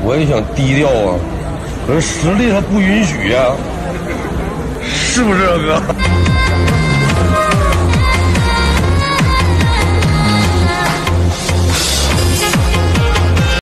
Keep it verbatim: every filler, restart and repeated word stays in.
我也想低调啊，可是实力它不允许呀、啊，是不是啊哥？